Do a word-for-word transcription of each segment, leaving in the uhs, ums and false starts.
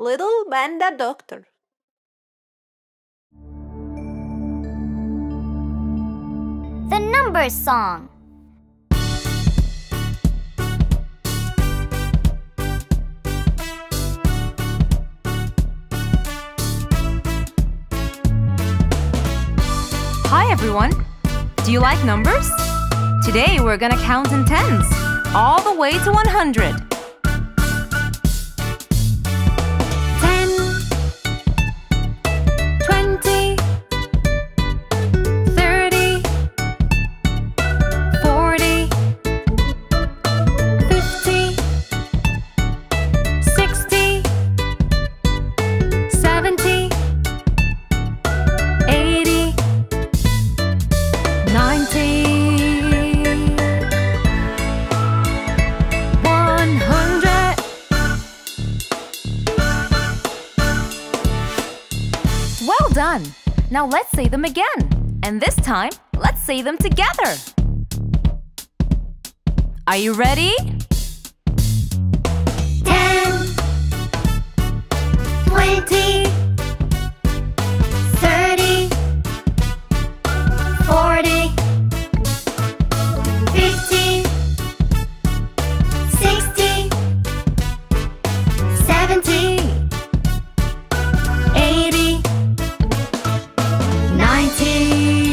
little panda doctor. The Numbers Song. Hi everyone! Do you like numbers? Today we're gonna count in tens, all the way to one hundred. ten, twenty, thirty, forty, fifty, sixty, seventy, eighty, ninety, one hundred. Well done! Now let's say them again. And this time, let's say them together. Are you ready? ten, twenty, thirty, forty, fifty, sixty, seventy, eighty, ninety,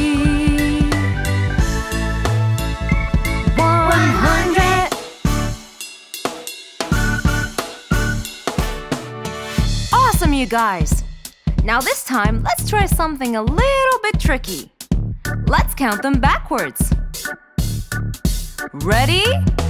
one hundred. Awesome, you guys! Now this time, let's try something a little bit tricky. Let's count them backwards. Ready?